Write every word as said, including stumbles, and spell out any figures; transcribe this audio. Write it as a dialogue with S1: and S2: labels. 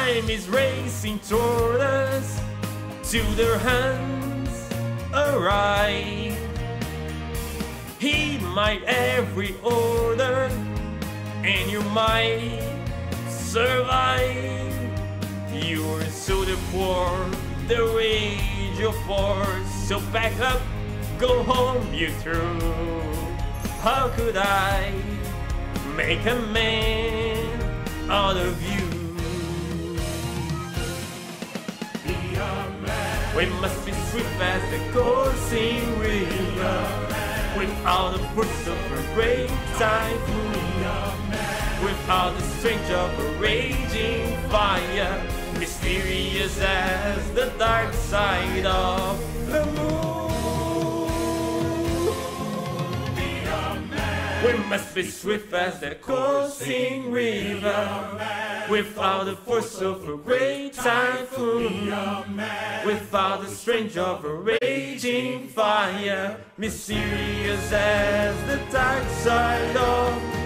S1: Time is racing toward us, to their hands arrive. He might every order, and you might survive. You're so the poor, the rage of force. So back up, go home, you through. How could I make a man out of you? Be a man. We must be swift as the coursing river, without the force of a great typhoon, without the strength of a raging fire, mysterious as the dark side of the moon. We must be swift as the coursing river, without the force of a great typhoon, without the strength of a raging fire, mysterious as the dark side of